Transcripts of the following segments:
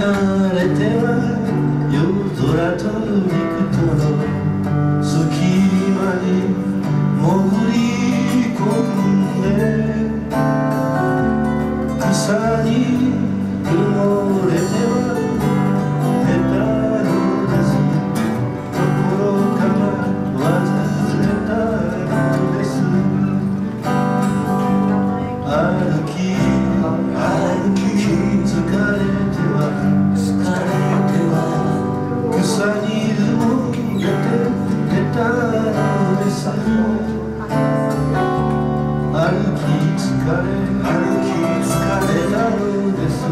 れては夜空と陸との隙間に潜り込んで草に埋もれては下手の出すところから忘れたのです歩き疲れては草に埋もれて出たのです歩き疲れたのですが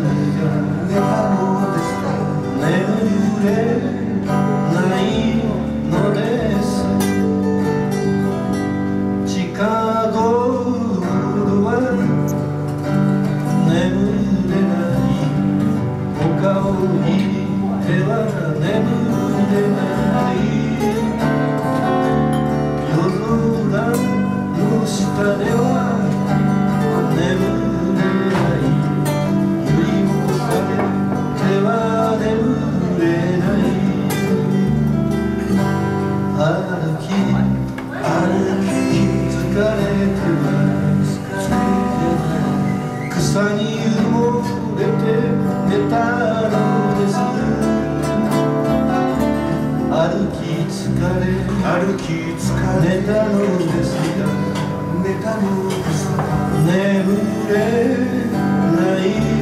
眠れないのです近頃は眠れない他を見ては眠れない夜空の下では眠れない振りもされては眠れない歩き疲れては草に埋もれて寝たのです歩き疲れ寝たのですが眠れない